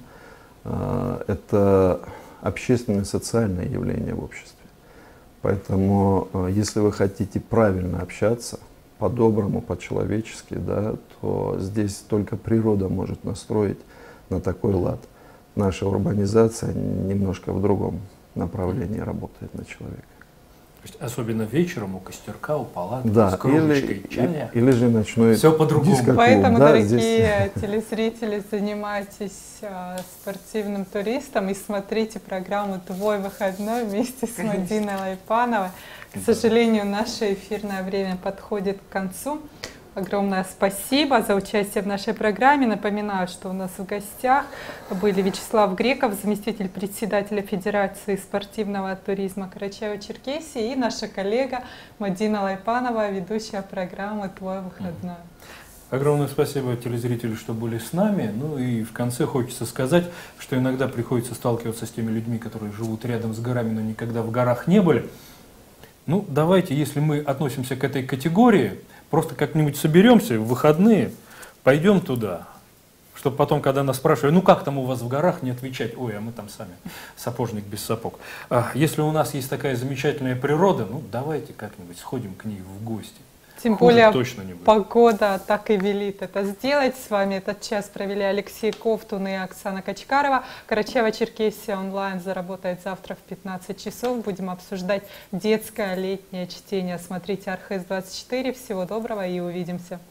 это общественное социальное явление в обществе. Поэтому если вы хотите правильно общаться, по-доброму, по-человечески, да, то здесь только природа может настроить на такой лад. Наша урбанизация немножко в другом направлении работает на человека. То есть особенно вечером у костерка, у палатки, да, с кружечкой чая. Или же ночной все по-другому. Поэтому, да, дорогие телезрители, занимайтесь спортивным туристом и смотрите программу «Твой выходной» вместе с Мадиной Лайпановой. К сожалению, наше эфирное время подходит к концу. Огромное спасибо за участие в нашей программе. Напоминаю, что у нас в гостях были Вячеслав Греков, заместитель председателя Федерации спортивного туризма Карачаево-Черкесии, и наша коллега Мадина Лайпанова, ведущая программы «Твой выходной». Огромное спасибо телезрителю, что были с нами. Ну и в конце хочется сказать, что иногда приходится сталкиваться с теми людьми, которые живут рядом с горами, но никогда в горах не были. Ну, давайте, если мы относимся к этой категории, просто как-нибудь соберемся в выходные, пойдем туда, чтобы потом, когда нас спрашивают, ну как там у вас в горах, не отвечать, ой, а мы там сами, сапожник без сапог. Если у нас есть такая замечательная природа, ну давайте как-нибудь сходим к ней в гости. Тем более погода так и велит это сделать. С вами этот час провели Алексей Ковтун и Оксана Качкарова. Карачаево-Черкесия онлайн заработает завтра в 15 часов. Будем обсуждать детское летнее чтение. Смотрите Архыз 24. Всего доброго и увидимся.